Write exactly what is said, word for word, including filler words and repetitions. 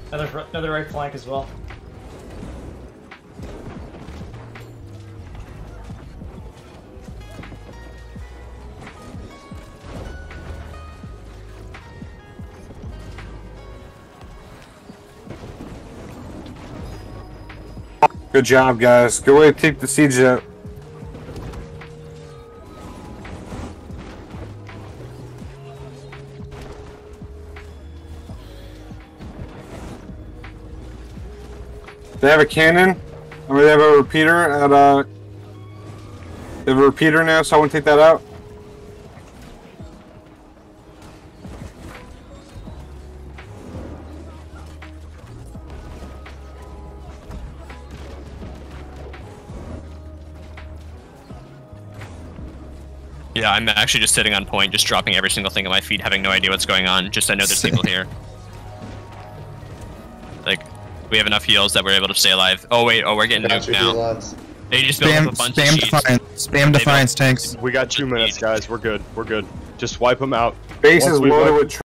Another, another right flank as well. Good job, guys. Good way to take the siege out. They have a cannon, or they have a repeater at uh they have a repeater now, so I want to take that out. Yeah, I'm actually just sitting on point, just dropping every single thing at my feet, having no idea what's going on. Just I know there's people here. Like, we have enough heals that we're able to stay alive. Oh wait, oh we're getting nuked now. They just built Spam, up a bunch spam of cheats. defiance, spam defiance tanks. We got two minutes, guys. We're good. We're good. Just wipe them out. Base Once is we loaded wipe- with